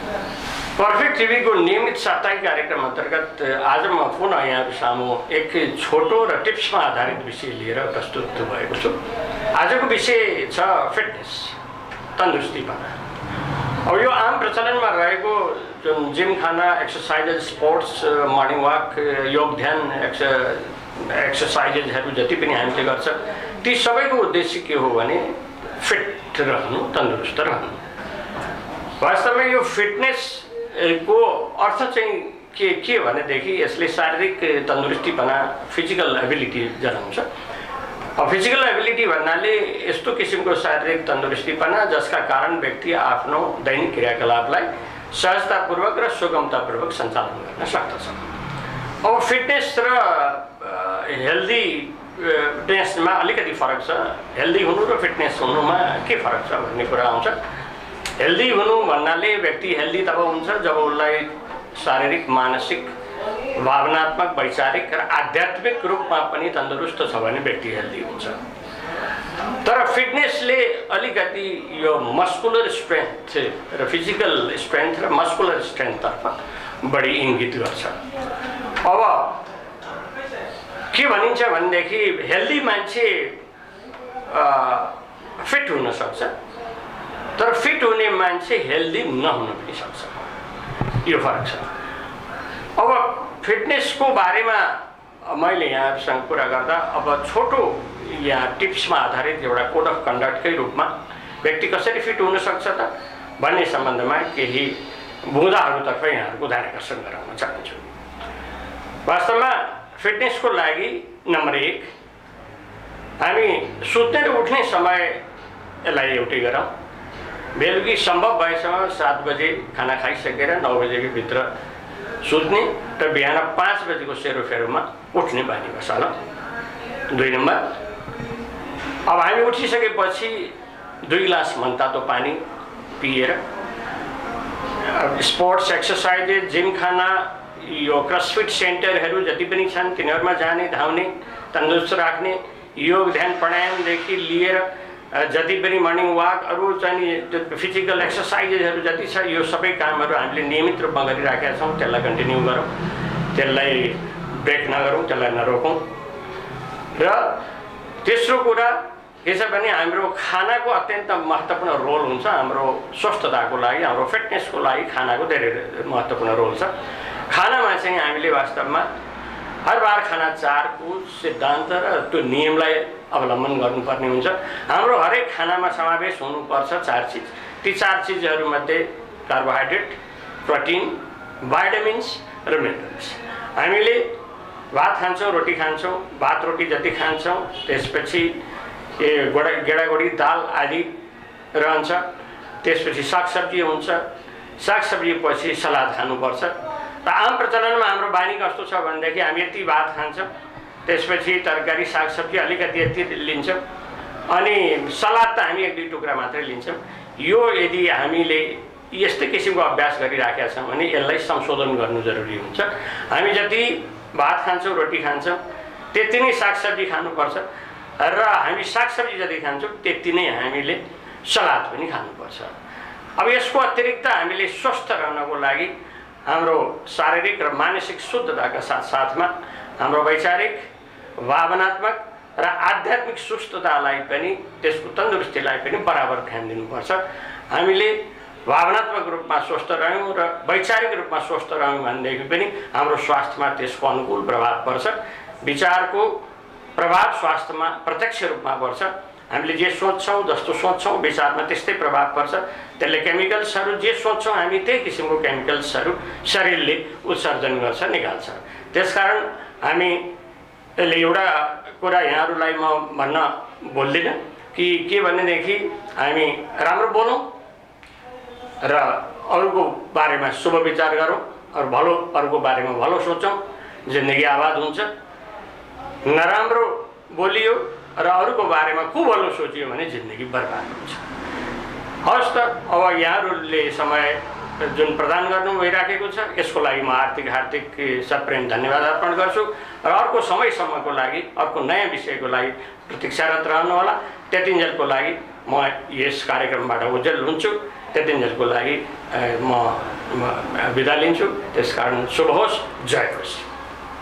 Perfect TV को नियमित साप्ताहिक कार्यक्रम अंतर्गत आज म पुनः यहाँहरु सामु एक छोटो र टिप्समा आधारित विषय लिएर प्रस्तुत भएको छु। आजको विषय छ फिटनेस, तन्दुरुस्तीपना। अब यो आम प्रचलनमा रहेको जुन जिम खाना, एक्सरसाइजेस, स्पोर्ट्स, मर्निङ वाक, योग ध्यान एक्सरसाइजेसहरु जति पनि हामीले गर्छ ती सबैको उद्देश्य के हो भने फिट रहनु, तन्दुरुस्त रहनु। वास्तवमा यो फिटनेस को अर्थ चाहिँ के भनेदेखि यसले शारीरिक तन्दुरुस्तीपना, फिजिकल एबिलिटी जनाउँछ। फिजिकल एबिलिटी भन्नाले यस्तो किसिमको शारीरिक तन्दुरुस्तीपना जसका कारण व्यक्ति आफ्नो दैनिक क्रियाकलापलाई सहजतापूर्वक र सुगमतापूर्वक सञ्चालन गर्न सक्दछ। अब फिटनेस र हेल्दीनेसमा अलिकति फरक छ। हेल्दी हुनु र फिटनेस हुनुमा के फरक छ भन्ने कुरा आउँछ। हेल्दी हुनु भन्नाले व्यक्ति हेल्दी तब हुन्छ जब उसलाई शारीरिक, मानसिक, भावनात्मक, वैचारिक र आध्यात्मिक रूपमा पनि तन्दुरुस्त छ भने व्यक्ति हेल्दी हुन्छ। तर फिटनेसले अलिकति यो मस्कुलर स्ट्रेन्थ र फिजिकल स्ट्रेन्थ र मस्कुलर स्ट्रेन्थतर्फ बढी इङ्गित गर्छ। अब के भनिन्छ भनेदेखि हेल्दी मान्छे फिट हुन सक्छ, तर फिट हुने मान्छे हेल्दी नहुन पनि सक्छ। यो फरक छ। अब फिटनेसको बारेमा मैले यहाँहरुसँग कुरा गर्दा अब छोटो यहाँ टिप्समा आधारित एउटा कोड अफ कन्डक्टकै रूपमा व्यक्ति कसरी फिट हुन सक्छ त भन्ने सम्बन्धमा केही बुँदाहरुतर्फ यहाँहरुको ध्यान आकर्षण गराउन चाहन्छु। वास्तवमा फिटनेसको लागि नम्बर 1 हामी सुत्ने र उठ्ने समयलाई एउटै गरौँ। बेलुकी सम्भव भएसम्म 7 बजे खाना खाइसकेर 9 बजेको भित्र सुत्ने र बिहान 5 बजेको सेरोफेरोमा उठ्ने बानी बसाल। 2 नम्बर, अब हामी उठिसकेपछि 2 गिलास मनतातो पानी पिएर स्पोर्ट्स, एक्सरसाइजेस, जिम खाना, यो क्रसफिट सेन्टरहरू जति पनि छन् तिनीहरुमा जाने, धाउने, तन्दुरुस्त राख्ने, योग ध्यान प्राणायामदेखि लिएर जति पनि मर्निङ वाक, अरू चाहिँ फिजिकल एक्सरसाइजेसहरू जति छ यो सबै कामहरू हामीले नियमित रूपमा गरिराखेका छौँ। त्यसलाई कन्टिन्यू गरौँ, त्यसलाई ब्रेक नगरौँ, त्यसलाई नरोकौँ। र तेस्रो कुरा के छ भने हाम्रो खानाको अत्यन्त महत्त्वपूर्ण रोल हुन्छ। हाम्रो स्वस्थताको लागि, हाम्रो फिटनेसको लागि खानाको धेरै महत्त्वपूर्ण रोल छ। खानामा चाहिँ हामीले वास्तवमा हर बार खाना 4 को सिद्धान्त र त्यो नियमलाई अवलम्बन गर्नुपर्ने हुन्छ। हाम्रो हरेक खानामा समावेश हुनुपर्छ 4 चिज। ती 4 चिजहरूमध्ये कार्बोहाइड्रेट, प्रोटिन, भाइटामिन्स र मिनरल्स। हामीले भात खान्छौँ, रोटी खान्छौँ, भात रोटी जति खान्छौँ त्यसपछि गेडागुडी, दाल आदि रहन्छ। त्यसपछि सागसब्जी हुन्छ, सागसब्जी पछि सलाद खानुपर्छ। र आम प्रचलनमा हाम्रो बानी कस्तो छ भनेदेखि हामी यति भात खान्छौँ, त्यसपछि तरकारी सागसब्जी अलिकति यति लिन्छौँ, अनि सलाद त हामी 1-2 टुक्रा मात्रै लिन्छौँ। यो यदि हामीले यस्तै किसिमको अभ्यास गरिराखेका छौँ भने यसलाई संशोधन गर्नु जरुरी हुन्छ। हामी जति भात खान्छौँ, रोटी खान्छौँ, त्यति नै सागसब्जी खानुपर्छ र हामी सागसब्जी जति खान्छौँ त्यति नै हामीले सलाद पनि खानुपर्छ। अब यसको अतिरिक्त हामीले स्वस्थ रहनको लागि हाम्रो शारीरिक र मानसिक शुद्धताका साथसाथमा हाम्रो वैचारिक, भावनात्मक र आध्यात्मिक सुस्थतालाई पनि, त्यसको तन्दुरुस्तीलाई पनि बराबर ध्यान दिनुपर्छ। हामीले भावनात्मक रूपमा स्वस्थ रह्यौँ र वैचारिक रूपमा स्वस्थ रह्यौँ भनेदेखि पनि हाम्रो स्वास्थ्यमा त्यसको अनुकूल प्रभाव पर्छ। विचारको प्रभाव स्वास्थ्यमा प्रत्यक्ष रूपमा पर्छ। हामीले जे सोच्छौँ, जस्तो सोच्छौँ विचारमा त्यस्तै प्रभाव पर्छ। त्यसले केमिकल्सहरू जे सोच्छौँ हामी त्यही किसिमको केमिकल्सहरू शरीरले उत्सर्जन गर्छ, निकाल्छ। त्यसकारण हामी यसले एउटा कुरा यहाँहरूलाई म भन्न बोल्दिनँ कि के भनेदेखि हामी राम्रो बोलौँ र अरूको बारेमा शुभ विचार गरौँ, भलो अरूको बारेमा भलो सोचौँ, जिन्दगी आबाद हुन्छ। नराम्रो बोलियो र अरूको बारेमा कुभलो सोचियो भने जिन्दगी बर्बाद हुन्छ। हस् त, अब यहाँहरूले समय जुन प्रदान गर्नु भइराखेको छ यसको लागि म हार्दिक सप्रेम धन्यवाद अर्पण गर्छु र अर्को समयसम्मको लागि, अर्को नयाँ विषयको लागि प्रतीक्षारत रहनुहोला। त्यतिन्जेलको लागि म यस कार्यक्रमबाट ओझेल हुन्छु। त्यतिन्जेलको लागि म बिदा लिन्छु। त्यसकारण शुभ होस्, जय होस्।